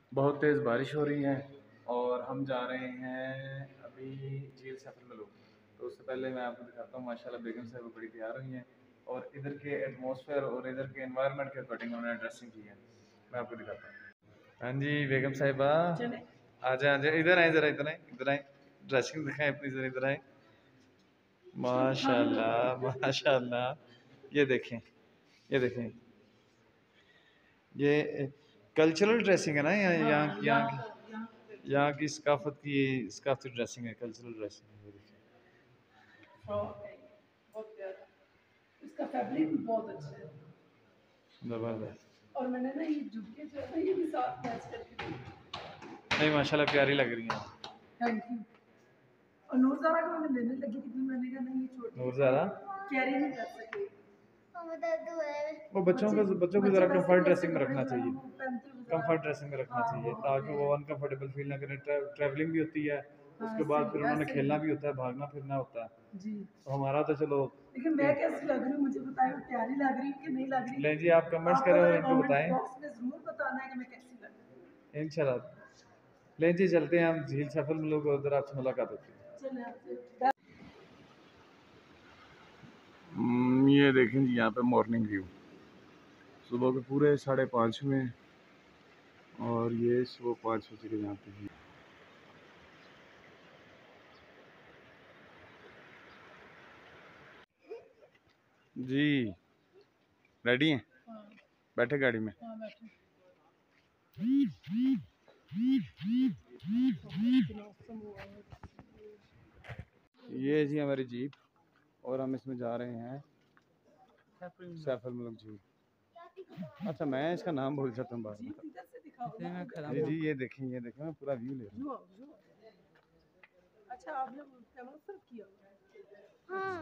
बहुत तेज़ बारिश हो रही है और हम जा रहे हैं अभी झील सैफल मलूक। तो उससे पहले मैं आपको दिखाता हूँ, माशाल्लाह बेगम साहब बड़ी तैयार हुई हैं और इधर के एटमॉस्फेयर और इधर के एनवायरनमेंट के अकॉर्डिंग उन्होंने ड्रेसिंग की है। मैं आपको दिखाता हूँ। हाँ जी बेगम साहिबा, आ जाए इधर आए, ज़रा इधर आए, ड्रेसिंग दिखाएं अपनी, ज़रा इधर आए। माशाल्लाह माशाल्लाह, ये देखें, ये देखें, ये कल्चरल ड्रेसिंग है ना, यहाँ की सकाफती ड्रेसिंग है, कल्चरल ड्रेसिंग है। ये देखिए, इसका फैब्रिक भी बहुत अच्छा है, जबरदस्त। और मैंने ना ये झुमके जो है ना ये भी साथ मैच करके दी। नहीं माशाल्लाह प्यारी लग रही हैं। Thank you. और नूरज़ारा को मैं लेने लगी थी, मैंने कहा नहीं ये छोटी नूरज़ारा कैरी नहीं कर सके। वो बच्चों को ज़रा कंफर्ट ड्रेसिंग में रखना चाहिए, कंफर्ट ड्रेसिंग में रखना चाहिए ताकि वो अनकंफर्टेबल फील ना करें। ट्रैवलिंग भी होती है, उसके बाद फिर उन्होंने खेलना भी होता है, भागना फिरना होता है जी। तो हमारा तो चलो, लेकिन मैं कैसी लग रही हूँ मुझे बताएं, प्यारी लग रही हूँ कि नहीं लग रही? ले जी, आप कमेंट्स करें और इनको बताएं, बॉक्स में जरूर बताना है कि मैं कैसी लग रही हूँ इंशाल्लाह। ले जी चलते हैं हम झील सैफल मलूक, उधर आपसे मुलाकात होती है। ये देखें जी, यहाँ पे मॉर्निंग व्यू सुबह के पूरे 5:30 में, और ये सुबह 5 बजे के यहाँ पे जी। रेडी हैं? बैठे गाड़ी में? ये जी हमारी जीप, और हम इसमें जा रहे हैं सैफल मलूक झील। अच्छा, मैं इसका नाम भूल जाता हूँ बाद में। जी जी, ये देखें मैं पूरा व्यू ले रहा हूँ। अच्छा, आपने कैमरा सेट किया? हाँ,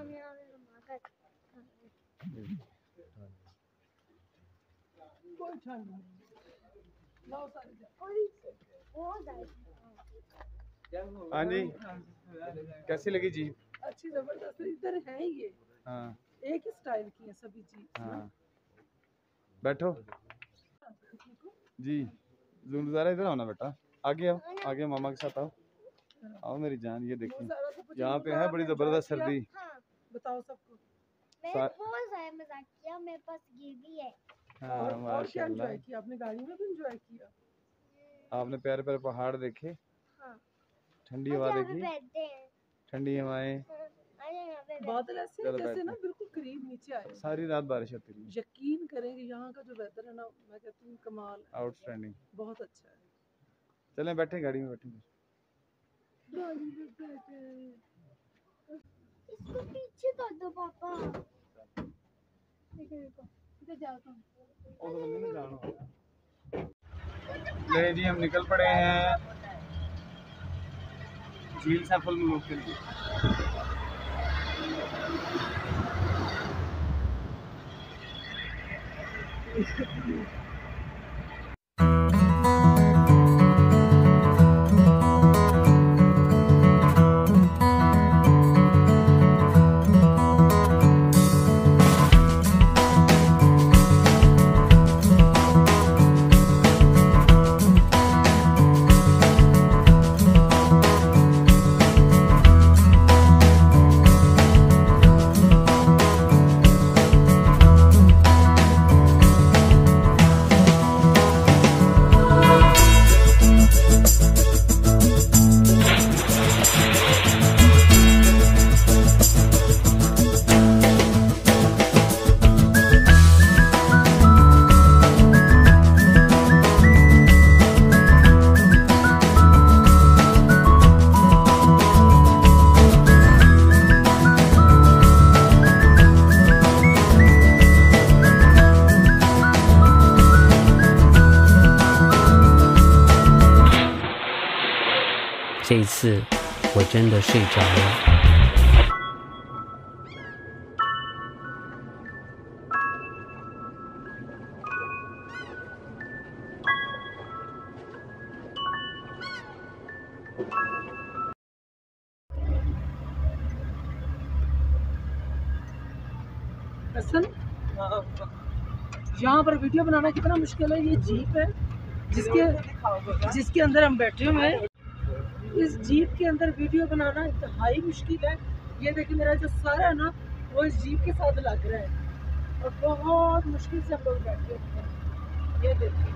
हाँ जी, कैसी लगी जी? अच्छी, जबरदस्त। इधर है ये, हाँ, एक ही स्टाइल की है सभी जी। हाँ, बैठो जी। ज़रा इधर आओ ना बेटा, आगे आओ, आगे मामा के साथ आओ, आओ मेरी जान। ये देखिए, यहाँ पे है बड़ी जबरदस्त सर्दी। बताओ सबको, मजाक किया, मेरे पास गिरगी है। हाँ, और क्या एंजॉय किया आपने? गाड़ी में भी एंजॉय किया आपने? प्यारे प्यारे पहाड़ देखे, हाँ, ठंडी हवा देखी, ठंडी हवाएं, बादल ऐसे जैसे ना बिल्कुल करीब नीचे आए। सारी रात बारिश होती रही। यकीन करेंगे यहाँ का जो वेदर है ना, मैं कहती हूँ कमाल, आउटस्टैंडिंग, बहुत अच्छा है। चलें बैठे गाड़ी में, बैठे गाड़ी में बैठे। इसको पीछे कर दो पापा। ले जी, हम निकल पड़े हैं झील सैफल मलूक के लिए। 这一次我真的睡着了。 यहाँ पर वीडियो बनाना कितना मुश्किल है। ये जीप है जिसके अंदर हम बैठे हुए हैं। इस जीप के अंदर वीडियो बनाना इंतहाई मुश्किल है। ये देखिए मेरा जो सर है ना वो इस जीप के साथ लग रहा है और बहुत मुश्किल से हम लोग बैठे हुए हैं। ये देखिए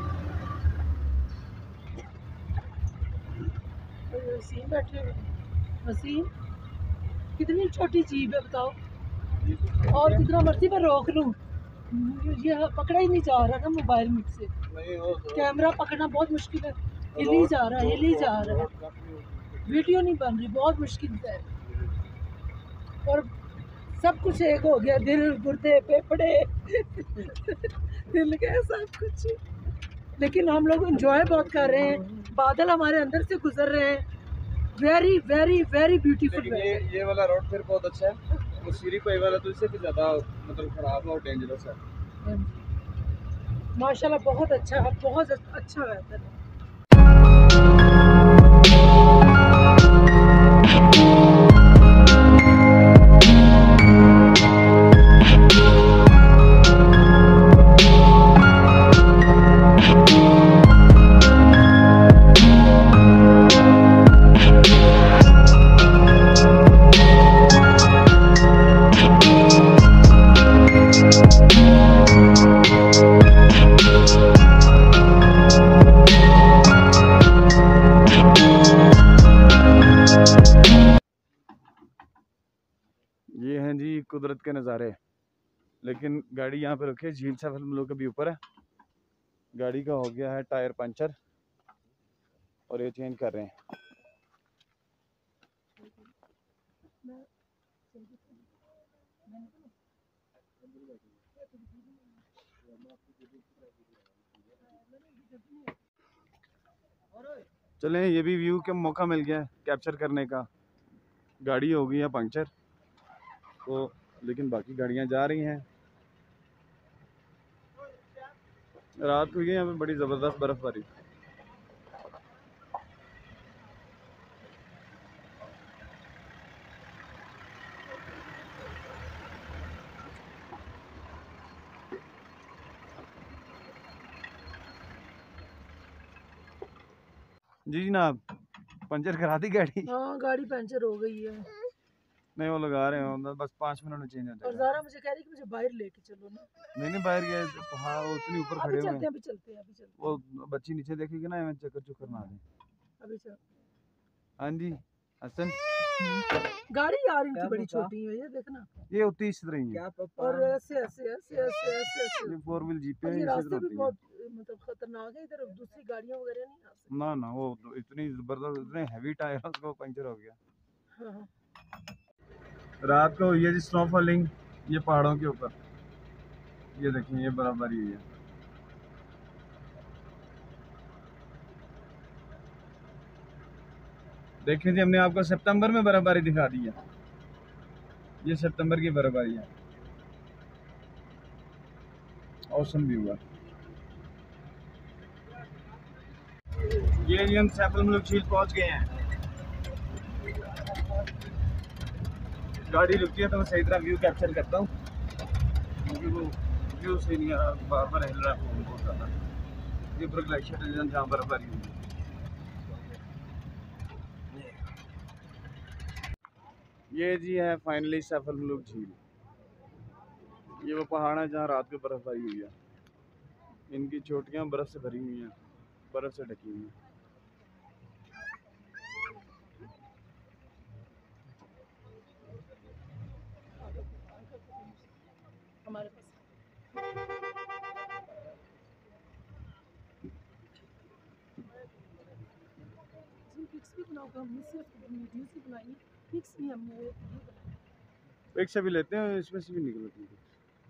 वसीम बैठे हुए हैं। वसीम कितनी छोटी जीप है बताओ, और कितना मर्जी मैं रोक लूँ ये पकड़ा ही नहीं जा रहा ना मोबाइल मुझसे। कैमरा पकड़ना बहुत मुश्किल है। हिल ही जा रहा है, हिल ही जा रहा है, वीडियो नहीं बन रही, बहुत मुश्किल है। और सब कुछ एक हो गया, दिल गुर्दे फेफड़े दिल गया सब कुछ। लेकिन हम लोग एंजॉय बहुत कर रहे हैं, बादल हमारे अंदर से गुजर रहे हैं। Very very very beautiful. ये वाला रोड फिर बहुत अच्छा है, वो सीरी कोई वाला तो इससे भी ज़्यादा मतलब खराब और डेंजरस है। माशाल्लाह बहुत अच्छा, बहुत अच्छा वेदर है। ये हैं जी कुदरत के नज़ारे। लेकिन गाड़ी यहाँ पे रखी है, झील सैफल मलूक के भी ऊपर है। गाड़ी का हो गया है टायर पंचर और ये चेंज कर रहे हैं। चलें, ये भी व्यू के मौका मिल गया कैप्चर करने का। गाड़ी हो गई है पंक्चर तो, लेकिन बाकी गाड़ियाँ जा रही हैं। रात हुई है यहाँ पे बड़ी ज़बरदस्त बर्फबारी। जी जनाब, पंचर करा दी गाड़ी? हाँ गाड़ी पंचर हो गई है। नहीं वो लगा रहे हैं, बस 5 मिनट में चेंज हो और जाएगा। ज़ारा मुझे कह रही कि मुझे बाहर लेके चलो ना। नहीं बाहर गए, हाँ वो उतनी ऊपर खड़े हुए हैं। अभी चलते हैं। वो बच्ची नीचे देखेगी ना, हमें चक्कर चुक्कर ना दे। अभी चल। हाँ जी हसन, गाड़ी यार इनकी बड़ी छोटी है, ये देखना। ये होती इस तरह ही है। और ऐसे ऐसे ऐसे ऐसे ऐसे ऐसे। ये 4 व्हील जीप और है, ये इसी रास्ते तरह भी होती है। बहुत मतलब खतरनाक है, इधर दूसरी गाड़ियां वगैरह नहीं आ सकती। ना वो इतनी जबरदस्त, इतने हैवी टायर है, उसको पंचर हो गया। हाँ। रात को हुई है जी स्नो फॉलिंग, ये पहाड़ों के ऊपर। ये देखिए ये बराबरी हुई है। देखिए जी, हमने आपको सितंबर में बर्फबारी दिखा दी है। ये सितंबर की बर्फबारी है। औसम भी हुआ। ये जी हम सैफल मलूक झील पहुंच गए हैं। गाड़ी रुकती है तो मैं सही तरह व्यू कैप्चर करता हूँ, क्योंकि वो व्यू से नहीं बार बार हिल रहा है बहुत ज़्यादा। ये ऊपर ग्लेशियर रीजन जहाँ बर्फबारी हुई है। ये जी है फाइनली सैफल मलूक झील। ये वो पहाड़ है जहाँ रात को बर्फबारी हुई है। इनकी चोटियाँ बर्फ़ से भरी हुई हैं, बर्फ़ से ढकी हुई हैं। हमारे पास पिक्स भी बनाओगे, हमने सिर्फ वीडियोस ही बनाई, पिक्स भी हमने ये बनाई। एक से भी लेते हैं, इसमें से भी निकलती है।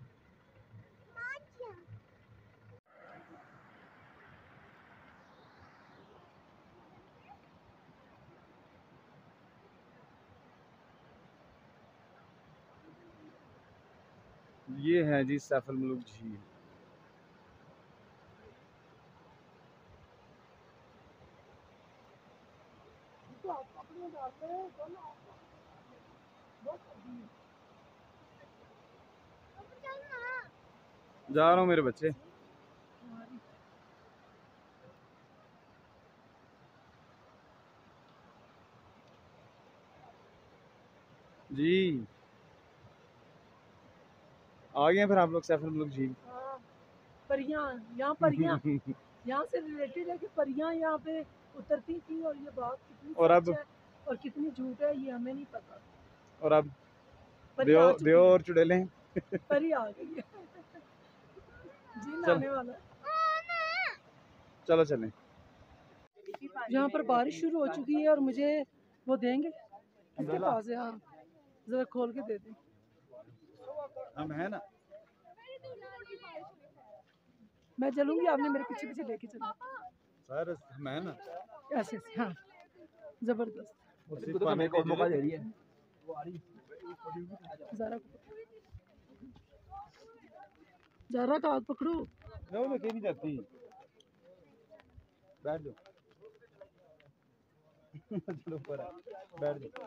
ये है जी सैफल मलूक झील। जा रहा हूँ मेरे बच्चे। जी आ गए हैं फिर आप लोग सैफुल मुल्क झील। हाँ, परियां यहाँ परियां यहाँ से रिलेटेड है कि परियां यहाँ पे उतरती थी, और ये बात कितनी और सच अब है और कितनी झूठ है ये हमें नहीं पता। और अब परी आ देव चुकी देव है, और चुड़ैलें हैं। परी आ गई है जिन चल आने वाला है। चलो चलें। यहाँ पर बारिश शुरू हो चुकी है और मुझे वो देंगे किसके पास है? हाँ जरा खोल के दे दें। हम है ना। मैं चलूंगी, आपने मेरे पीछे पीछे लेके चलना। सर हम है ना। ऐसे ऐसे हाँ जबरदस्त। मौका दे रही है। ज़ारा का हाथ पकड़ो। मैं लेके नहीं जाती। बैठ जाओ। चलो ऊपर है। बैठ जाओ।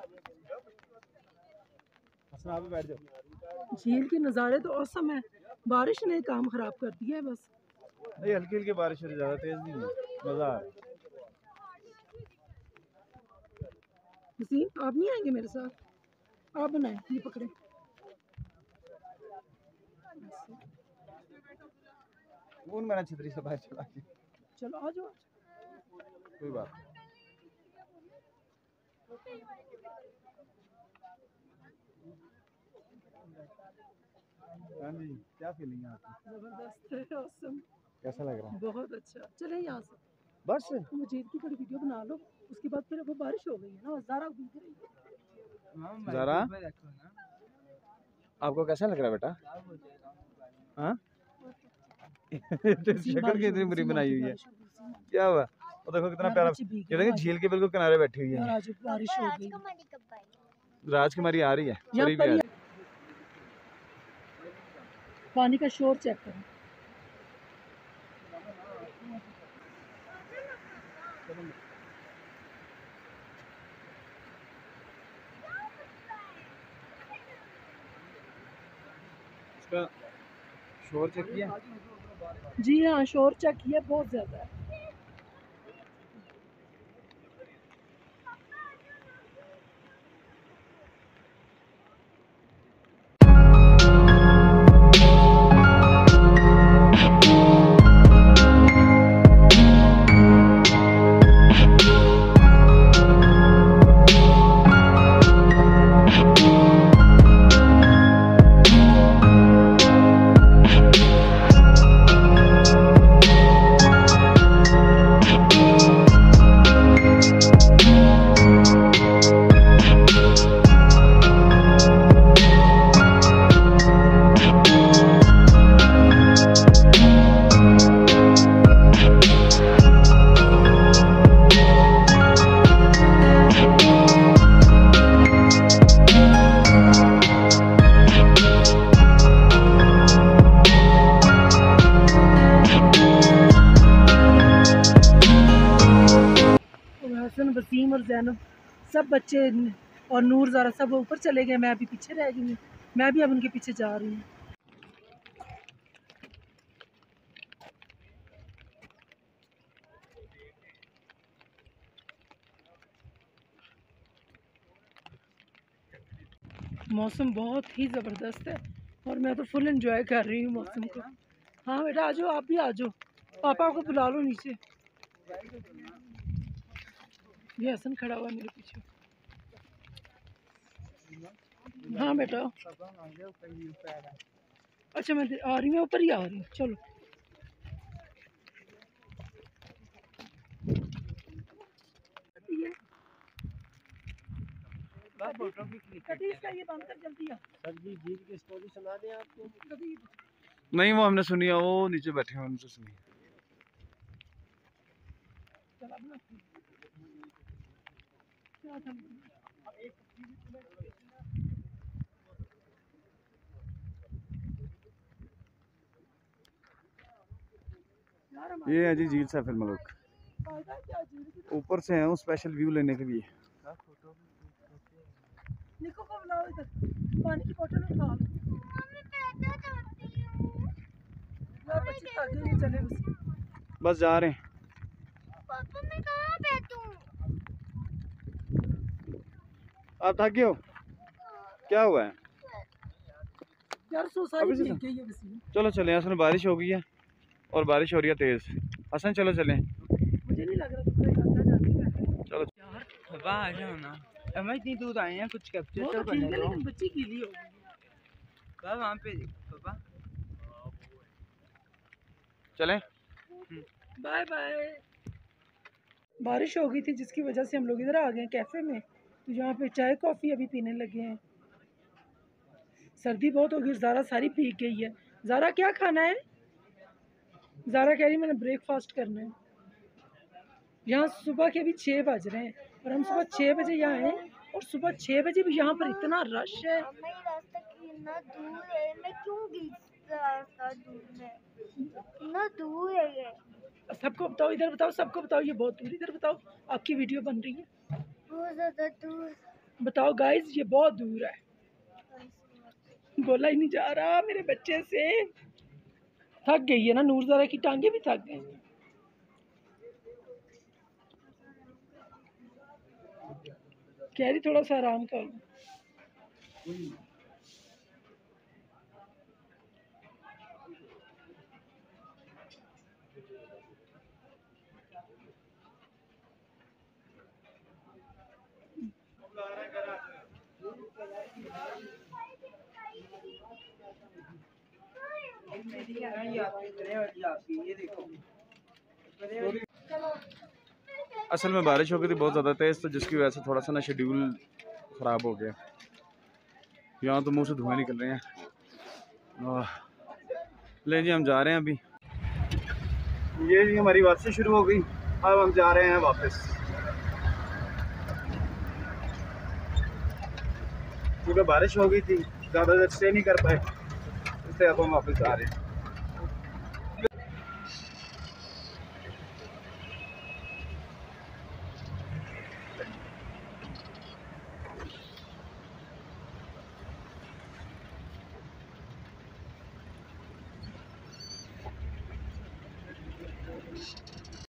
हसन आप भी बैठ जाओ। झील के नज़ारे तो औसम है, बारिश ने काम खराब कर दिया है बस। नहीं हल्की हल्की बारिश हो रही, ज़्यादा तेज नहीं है, मज़ा आ रहा है। वसीम आप नहीं आएंगे मेरे साथ? आप बनाए ये पकड़े। कौन मेरा छतरी से बाहर चला के। चलो आ जाओ। कोई बात नहीं। हाँ जी क्या फीलिंग है आपकी? जबरदस्त है, औसम। कैसा लग रहा है? बहुत अच्छा। चले यहाँ से बस मजीद की थोड़ी वीडियो बना लो, उसके बाद फिर वो बारिश हो गई है ना, ज़ारा भीग रही है। ज़रा आपको कैसा लग रहा है बेटा? हाँ शक्ल कितनी बुरी बनाई हुई है। क्या हुआ? वो देखो कितना प्यारा, ये देखो झील के बिल्कुल किनारे बैठी हुई है। आज बारिश हो गई। राजकुमारी आ रही है। यहाँ परी भी आ रही पर पानी का शोर चेक करो। इसका शोर चेक किया? जी हाँ शोर चेक किया, बहुत ज़्यादा है। वसीम और जैनब सब बच्चे और नूर ज़ारा सब ऊपर चले गए, मैं अभी पीछे रह गई हूँ। मैं भी अब उनके पीछे जा रही हूँ। मौसम बहुत ही ज़बरदस्त है और मैं तो फुल एंजॉय कर रही हूँ मौसम को। हाँ बेटा आ जाओ, आप भी आ जाओ, पापा को बुला लो नीचे। ये हसन खड़ा हुआ है मेरे पीछे। हाँ बेटा अच्छा मैं आ रही हूँ, ऊपर ही आ रही हूँ। चलो इसका ये बंद कर जल्दी आ। सर जी झील की स्टोरी सुना दें आपको? नहीं वो हमने सुनी है, वो नीचे बैठे हैं उनसे सुनी। ये है जी झील सैफुल मुल्क, ऊपर से हैं स्पेशल व्यू लेने के लिए। निको को बुलाओ इधर, पानी की बोतल उठा लो। यार बच्चे थक गए, चले बस जा रहे हैं। पापा मैं कहाँ बैठूं? आप थक गए हो? क्या हुआ है? यार सो सारी अभी से भीग गई है वसीम। चलो चलें, असल बारिश हो गई है और बारिश हो रही है तेज। हसन चलो चलें। मुझे नहीं लग रहा कपड़े गंदा जाने का है। चलो यार पापा आ जाओ ना, हम इतनी दूर आए हैं, कुछ वो कैप्चर तो तो ठीक करने है दो। लेकिन बच्ची गीली हो गई। पापा वहाँ पे पापा चलें। Bye bye. बारिश हो गई थी जिसकी वजह से हम लोग इधर आ गए कैफ़े में, तो यहाँ पे चाय कॉफ़ी अभी पीने लगे हैं। सर्दी बहुत हो गई, ज़ारा सारी भीग गई है। ज़ारा क्या खाना है? ज़ारा कह रही मैंने ब्रेकफास्ट करना है। यहाँ सुबह के अभी 6 बज रहे हैं और हम सुबह 6 बजे यहाँ हैं और सुबह 6 बजे भी यहाँ पर इतना रश है। अम्मा ये रास्ता कितना दूर है, मैं क्यों गई इस रास्ता दूर में, कितना दूर है ये। सबको बताओ, इधर बताओ, सबको बताओ ये बहुत दूर, इधर बताओ, आपकी वीडियो बन रही है, बहुत ज़्यादा दूर। बताओ गाइस ये बहुत दूर है। बोला ही नहीं जा रहा मेरे बच्चे से। थक गई है ना नूर, ज़रा की टांगे भी थक गई हैं। कह रही थोड़ा सा आराम कर लो। ये देखो असल में बारिश हो गई थी बहुत ज़्यादा तेज़, तो जिसकी वजह से थोड़ा सा ना शेड्यूल ख़राब हो गया। यहाँ तो मुंह से धुएं निकल रहे हैं। ले जी हम जा रहे हैं अभी। ये जी हमारी वापसी शुरू हो गई, अब हम जा रहे हैं वापस, क्योंकि बारिश हो गई थी, ज़्यादा देर स्टे नहीं कर पाए, इसलिए अब हम वापस जा रहे हैं।